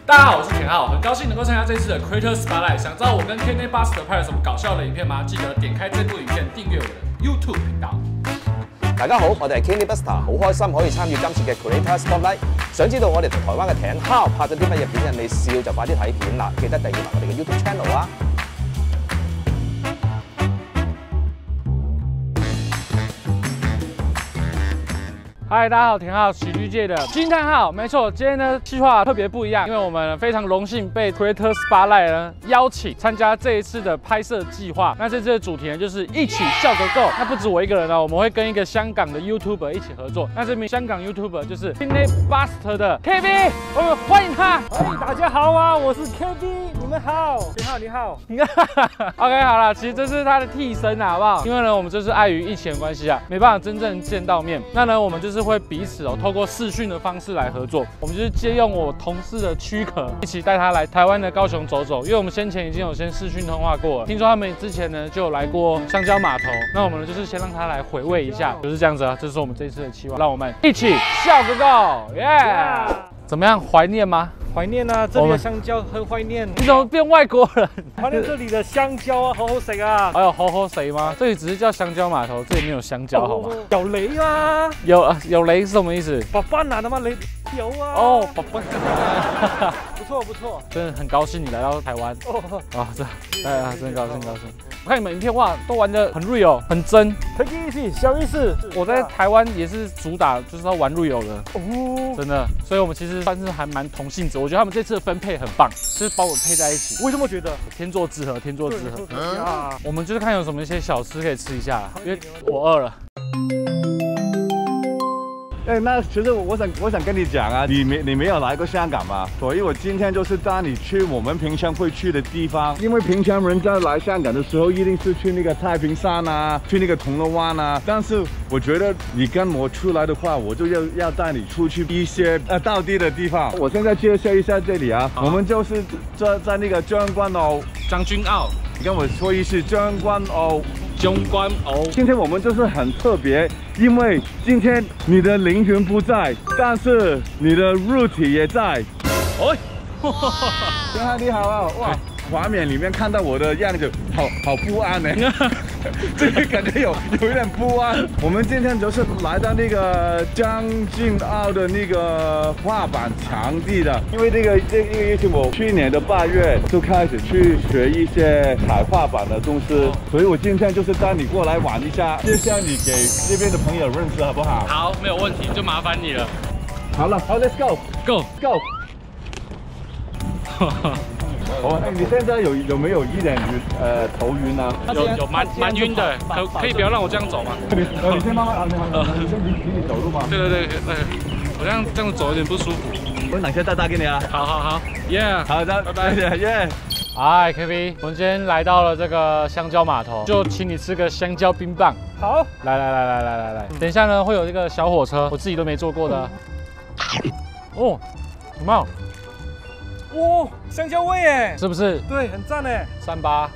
大家好，我是田浩，很高兴能够参加这一次的 Creator Spotlight。想知道我跟 Kenny Buster 拍了什么搞笑的影片吗？記得點開這部影片，訂閱我的 YouTube 頻道。 大家好，我哋係 Kenny Buster， 好開心可以參與今次嘅 Creator Spotlight。想知道我哋同台灣嘅田浩拍咗啲乜嘢片引你笑，就快啲睇片啦！記得訂閱埋我哋嘅 YouTube Channel 啊！ 嗨，大家好，田浩，喜剧界的惊叹号。没错，今天呢计划特别不一样，因为我们非常荣幸被 Creator Spotlight 呢邀请参加这一次的拍摄计划。那这次的主题呢就是一起笑个够。那不止我一个人哦，我们会跟一个香港的 YouTuber 一起合作。那这名香港 YouTuber 就是 Kenny Buster 的 KB， 我们欢迎他。 哎，大家好啊，我是 KB， 你们好，你好，你好。 OK， 好了，其实这是他的替身啊，好不好？因为呢，我们就是碍于疫情的关系啊，没办法真正见到面。那呢，我们就是会彼此透过视讯的方式来合作。我们就是借用我同事的躯壳，一起带他来台湾的高雄走走。因为我们先前已经有先视讯通话过了，听说他们之前呢就有来过香蕉码头。那我们呢就是先让他来回味一下，就是这样子啊。这是我们这一次的期望，让我们一起笑个够，耶！怎么样，怀念吗？ 怀念啊，这里的香蕉很怀念。 你怎么变外国人？ 怀念这里的香蕉啊，好好食啊！ 还有好好食吗？这里只是叫香蕉码头，这里没有香蕉，好吗？ 有雷啊！ 有雷是什么意思？ 爸爸拿的吗？雷有啊！ 哦，爸爸， 不错不错， 真的很高兴你来到台湾。 哦， 啊，真高兴。我看你们影片哇，都玩得很 real， 很真。 Take it easy， 小意思。 我在台湾也是主打就是要玩 real 的， 哦， 真的。所以我们其实算是还蛮同性质。我觉得他们这次的分配很棒，就是把我们配在一起。 为什么觉得？ 天作之合，天作之合。 啊， 我们就是看有什么一些小吃可以吃一下，因为我饿了。 哎，那其实我想跟你讲啊，你没有来过香港吗？所以我今天就是带你去我们平常会去的地方，因为平常人在来香港的时候，一定是去那个太平山啊，去那个铜锣湾啊。但是我觉得你跟我出来的话，我就要带你出去一些道地的地方。我现在介绍一下这里啊，我们就是在那个将軍澳。 将軍澳， 你跟我说一次将軍澳。 将軍澳，今天我们就是很特别，因为今天你的灵魂不在，但是你的肉体也在。哎，天浩你好啊！哇，画面里面看到我的样子，好不安呢。这个感觉有一点不安。我们今天就是来到那个将軍澳的那个滑板场地的，因为这个是我去年的8月就开始去学一些踩滑板的东西，所以我今天就是带你过来玩一下，介绍你给这边的朋友认识，好不好？ 好，没有问题，就麻烦你了。 好了，好 ，Let's go go go。哦，你现在有没有一点头晕啊？ 有蛮晕的，可以不要让我这样走吗？ 你先慢慢，你先提走路嘛。对， 我这样子走有点不舒服。 我等下再打给你啊。好耶， 好的，拜拜，耶。 嗨 ，KB， 我们今天来到了这个香蕉码头，就请你吃个香蕉冰棒。 好， 来，等一下呢会有这个小火车，我自己都没坐过的。哦，有没有？ 哇，香蕉味哎， 是不是？ 对，很赞哎。 38。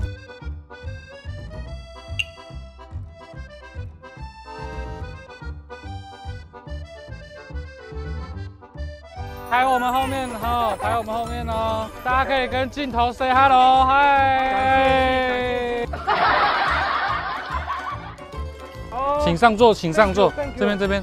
排我们后面哈，排我们后面哦，大家可以跟镜头 say hello， 嗨。请上座，这边。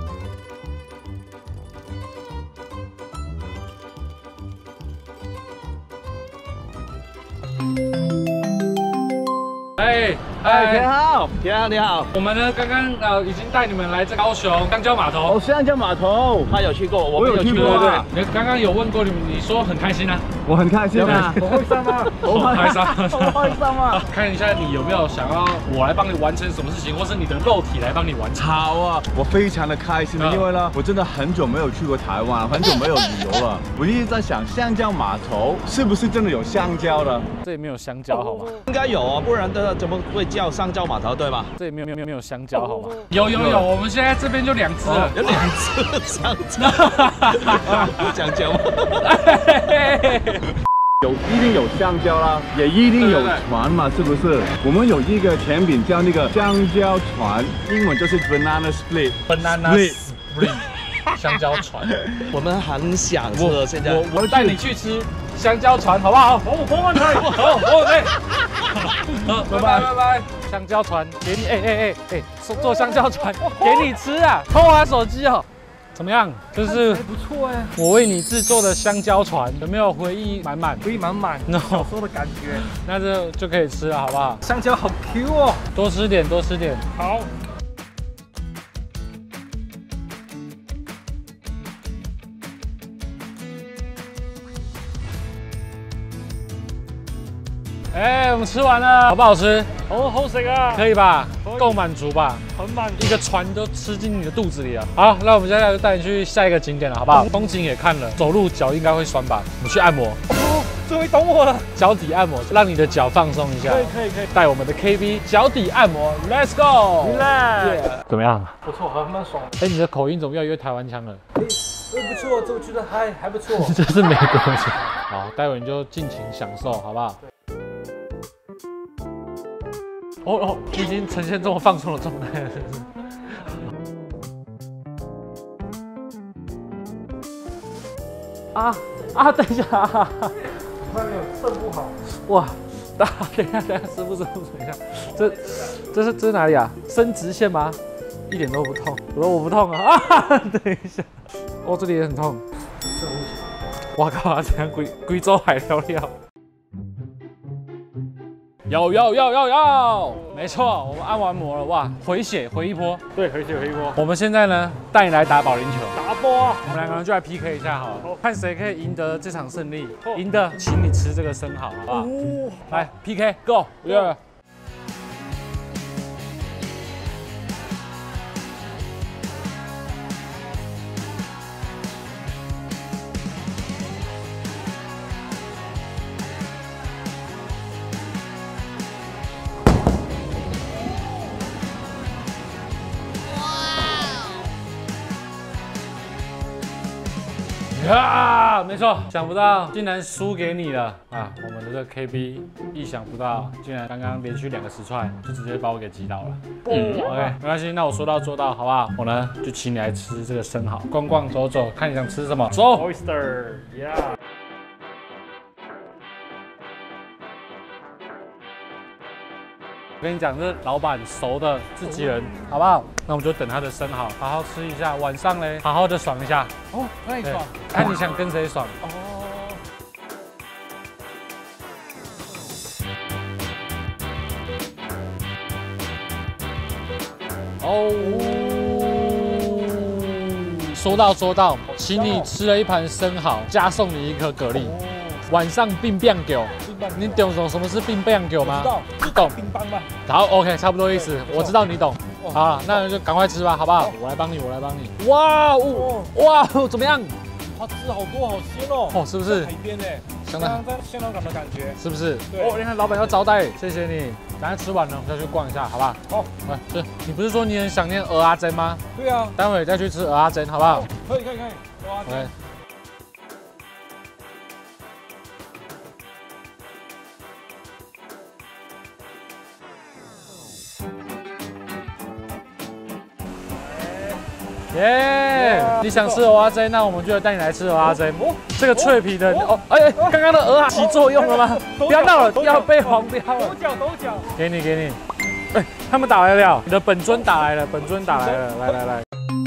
田浩你好，我们呢刚刚已经带你们来这高雄香蕉码头。 哦，香蕉码头， 他有去过，我没有去过。 对，你刚刚有问过你们，你说很开心啊？ 我很开心啊， 我会上吗？ 我开心， 我会上吗？ 看一下你有没有想要我来帮你完成什么事情，或是你的肉体来帮你完成。 好啊，我非常的开心，因为呢，我真的很久没有去过台湾，很久没有旅游了。我一直在想，香蕉码头是不是真的有香蕉的？ 这里没有香蕉，好吗？ 应该有哦，不然的怎么会叫香蕉码头对吧？ 这里没有香蕉，好吗？有，我们现在这边就2只了， 有2只香蕉，不讲究吗？ 一定有香蕉啦，也一定有船嘛，是不是？我们有一个甜品叫那个香蕉船，英文就是 banana split。 香蕉船。 我们很想吃，现在我带你去吃香蕉船，好不好？好，没问题。好，没问题。好，拜拜拜拜。香蕉船给你，坐香蕉船给你吃啊！偷玩手机哦。怎么样？这是还不错哎， 我为你制作的香蕉船，有没有回忆满满？ 回忆满满，小时候的感觉。 那这就可以吃了，好不好？ 香蕉好 Q 哦， 多吃点，多吃点。 好。 哎，我们吃完了，好不好吃？ 好食啊， 可以吧？够满足吧？ 很满足。 一个船都吃进你的肚子里了。好，那我们接下来就带你去下一个景点了，好不好？风景也看了，走路脚应该会酸吧？我们去按摩。 哦，终于懂我了。 脚底按摩，让你的脚放松一下。 可以。 带我们的 KB 脚底按摩 ，Let's go！ 怎么样？ 不错，蛮爽。 哎，你的口音怎么越来越台湾腔了？ 不错，这我觉得还不错。 这是美国腔。好，待会你就尽情享受，好不好？哦，已经呈现这么放松的状态了，是不是？等一下， 外面有肾不好。 哇，等一下，师傅，等一下，这是哪里啊？生殖腺吗？一点都不痛，我不痛啊！等一下，这里也很痛。哇靠，这样贵州海料料。有，没错，我们按完摩了，哇，回血回一波， 对，回血回一波。 我们现在呢，带你来打保龄球， 打波啊！ 我们两个人就来 PK 一下好了，看谁可以赢得这场胜利，赢的请你吃这个生蚝，好不好？来 PK Go， 没错，想不到竟然输给你了啊！我们的这个 KB 意想不到，竟然刚刚连续2个10踹就直接把我给击倒了。OK， 没关系，那我说到做到，好不好？我呢就请你来吃这个生蚝，逛逛走走，看你想吃什么，走。 Oyster，yeah。 我跟你讲，这老板熟的自己人，好不好？那我们就等他的生蚝，好好吃一下。晚上嘞，好好的爽一下。 哦，可以爽。 看你想跟谁爽。说到，请你吃了一盘生蚝，加送你1颗蛤蜊。晚上冰棒狗，你懂什么是冰棒狗吗？ 不懂，冰棒吧。 好 ，OK， 差不多意思，我知道你懂。好，那就赶快吃吧，好不好？我来帮你。哇，怎么样？ 它汁好多，好鲜哦。 是不是？ 海边呢， 相当在香港的感觉， 是不是？ 对。 你看老板要招待，谢谢你。等下吃完了，我们再去逛一下，好不好？ 好， 来吃。你不是说你很想念蚵仔煎吗？ 对啊。 待会再去吃蚵仔煎，好不好？ 可以。 OK。你想吃蚵仔煎，那我们就带你来吃蚵仔煎。这个脆皮的刚刚的蚵仔起作用了吗？不要闹了，要被黄标了。 抖脚。 给你。他们打来了，你的本尊打来了，来。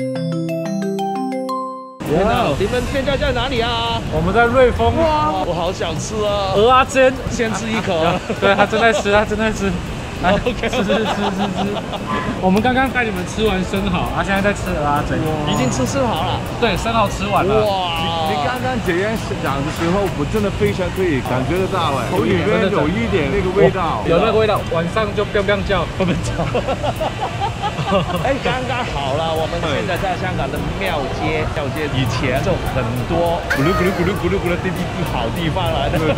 你们现在在哪里啊？ 我们在瑞丰。 哇，我好想吃啊！ 蚵仔煎， 先吃一口。 对，他正在吃。来，吃。我们刚刚带你们吃完生蚝，现在在吃蚵仔煎。 已经吃生蚝了。 对，生蚝吃完了。 哇！你刚刚这样讲的时候，我真的非常可以感觉得到，口里面有一点那个味道， 有那个味道，晚上就biang biang叫， 刚刚好了，我们现在在香港的庙街以前就很多咕噜的好地方来的。对。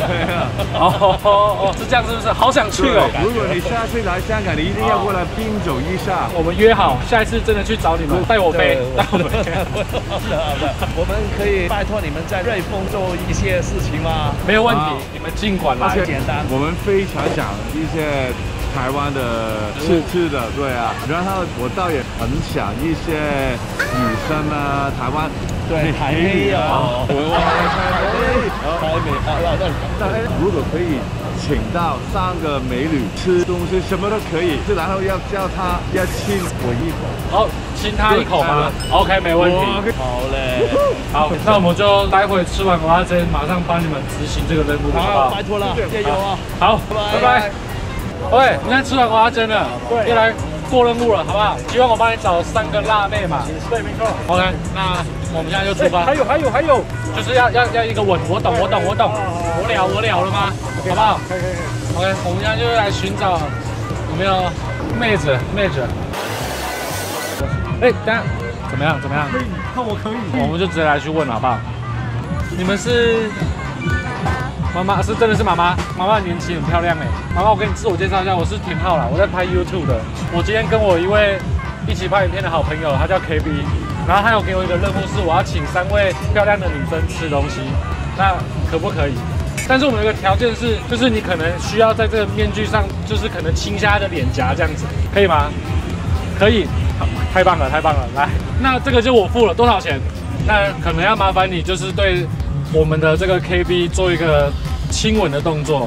是这样是不是？好想去哦！ 如果你下次来香港，你一定要过来拼走一下。 我们约好，下一次真的去找你们，带我飞。 我们可以拜托你们在瑞丰做一些事情吗？ 没有问题，你们尽管来。 简单。 我们非常想一些台湾的吃的，对啊。然后我倒也很想一些女生啊，台湾对还没有， 如果可以请到3个美女吃东西，什么都可以，然后要叫她要亲我一口。 好，亲他一口吗 ？OK， 没问题。 好嘞， 好，那我们就待会吃完蚵仔煎，马上帮你们执行这个任务，好不好？ 拜托了，加油啊！ 好，拜拜。喂，你看吃完蚵仔煎了，又来过任务了，好不好？希望我帮你找3个辣妹嘛。 对，没错。 OK， 那我们现在就出发。 还有， 就是要一个吻，我懂。我了了吗？好不好？ 可以。 OK， 我们现在就来寻找有没有妹子。哎，等下怎么样？ 可以，看我可以。 我们就直接来去问好不好？你们是妈妈？是真的是妈妈？妈妈很年轻，很漂亮哎。妈妈，我跟你自我介绍一下，我是田浩啦，我在拍 YouTube 的。我今天跟我一位一起拍影片的好朋友，他叫 KB， 然后他有给我一个任务，是我要请3位漂亮的女生吃东西，那可不可以？ 但是我们有一个条件是，就是你可能需要在这个面具上，就是可能亲一下她的脸颊这样子，可以吗？可以，好，太棒了。来，那这个就我付了，多少钱？那可能要麻烦你，就是对我们的这个 KB 做一个亲吻的动作。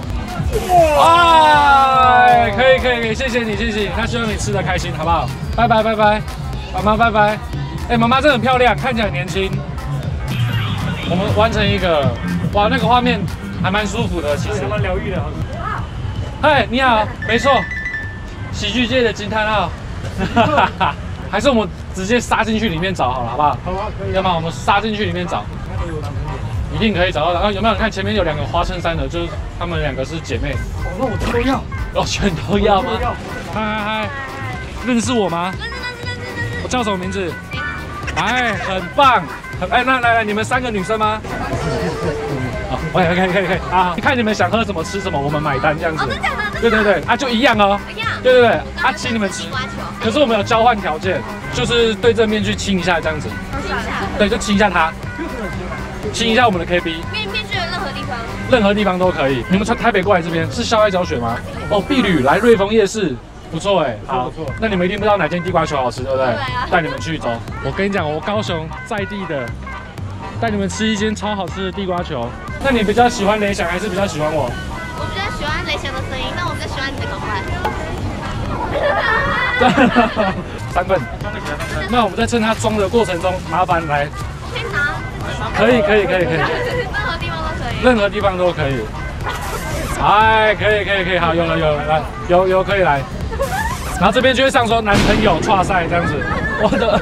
哎，可以，谢谢你。那希望你吃得开心，好不好？拜拜，妈妈拜拜。哎，妈妈真的很漂亮，看起来很年轻。我们完成一个，哇，那个画面。 还蛮舒服的，其实蛮疗愈的。 嗨，你好，没错，喜剧界的惊叹号。还是我们直接杀进去里面找好了，好不好？ 好啊，可以。 要么我们杀进去里面找，一定可以找到。然后有没有人看前面有2个花衬衫的，就是他们2个是姐妹。 哦，那我都要。 哦，全都要吗？嗨，认识我吗？ 认识。 我叫什么名字？哎，很棒。哎，那来，你们3个女生吗？可以啊！看你们想喝什么吃什么，我们买单这样子。 哦，真的假的？ 对啊，就一样哦。 一样。 对，啊，请你们吃。可是我们有交换条件，就是对正面去亲一下这样子。对，就亲一下他，亲一下我们的 KB。 面具的任何地方。 任何地方都可以。你们从台北过来这边是校外教学吗？哦，碧旅来瑞丰夜市。 不错哎，好，那你们一定不知道哪间地瓜球好吃，对不对？对啊。带你们去走。我跟你讲，我高雄在地的，带你们吃一间超好吃的地瓜球。那你比较喜欢雷翔还是比较喜欢我？ 我比较喜欢雷翔的声音，但我比较喜欢你的口饭。3份。那我们在趁他装的过程中，麻烦来。 可以拿。 可以。 任何地方都可以。 任何地方都可以。哎，可以，好，有了，来，有可以来。 然后这边就会上说男朋友跨赛这样子，我的，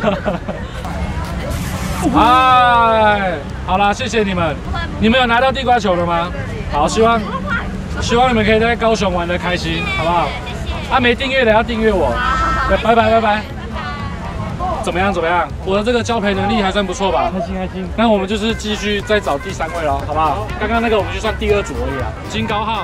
哎，好啦，谢谢你们，你们有拿到地瓜球了吗？好，希望你们可以在高雄玩得开心，好不好？啊，没订阅的要订阅我，对，拜拜。怎么样？我的这个交配能力还算不错吧？ 开心。 那我们就是继续再找第3位了，好不好？刚刚那个我们就算第2组而已啊。金高号。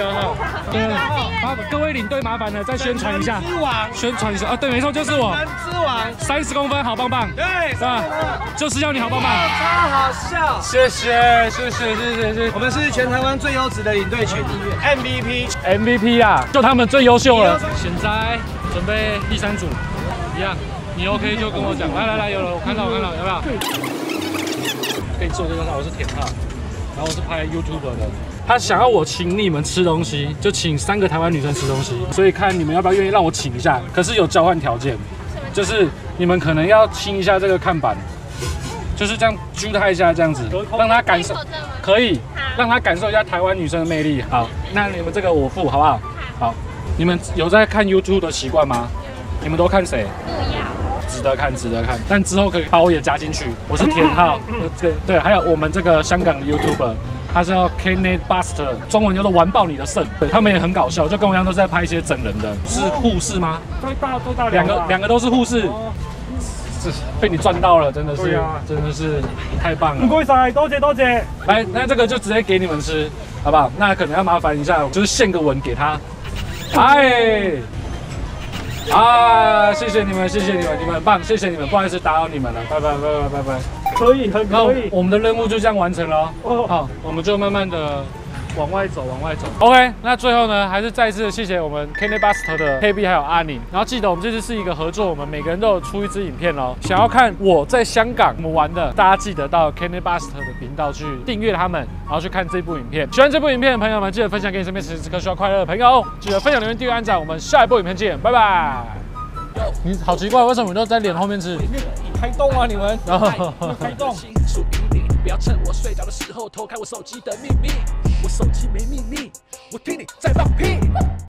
各位领队麻烦了，再宣传一下。宣传一下啊，对，没错，就是我。 吃完 30公分，好棒棒。 对， 是吧？就是要你好棒棒。 超好笑。 谢谢。 我们是全台湾最优质的领队群 ，MVP 啊，就他们最优秀了。现在准备第3组，一样。 你 OK 就跟我讲，来，有了，我看到，有没有？跟你自我介绍，我是田浩，然后我是拍 YouTube 的。他想要我请你们吃东西，就请3个台湾女生吃东西，所以看你们要不要愿意让我请一下。可是有交换条件，就是你们可能要亲一下这个看板，就是这样揪他一下，这样子，让他感受，可以让他感受一下台湾女生的魅力。好，那你们这个我付，好不好？好，你们有在看 YouTube 的习惯吗？你们都看谁？不要。 值得看，但之后可以把我也加进去。我是田浩，对，还有我们这个香港的 YouTuber， 他叫 Kenneth Buster， 中文叫做玩爆你的肾。对，他们也很搞笑，就跟我一样都是在拍一些整人的。是护士吗？ 都大两个都是护士。是被你赚到了，真的是太棒了。 唔該晒，多謝。 来，那这个就直接给你们吃，好不好？那可能要麻烦一下，就是献个吻给他。哎。 啊！谢谢你们，你们很棒，谢谢你们，不好意思打扰你们了，拜拜。 可以，很可以。 我们的任务就这样完成了哦。好，我们就慢慢的往外走，往外走。OK， 那最后呢，还是再次谢谢我们 Candy Buster 的 KB 还有阿宁。然后记得我们这次是一个合作，我们每个人都有出一支影片哦。想要看我在香港我们玩的，大家记得到 Candy Buster 的频道去订阅他们，然后去看这部影片。喜欢这部影片的朋友们，记得分享给你身边此时此刻需要快乐的朋友，记得分享、留言、订阅、按赞。我们下一部影片见，拜拜。你好奇怪，为什么你都在脸后面吃？ 开动啊你们！ 然后开动。 不要趁我睡着的时候偷看我手机的秘密，我手机没秘密，我听你在放屁。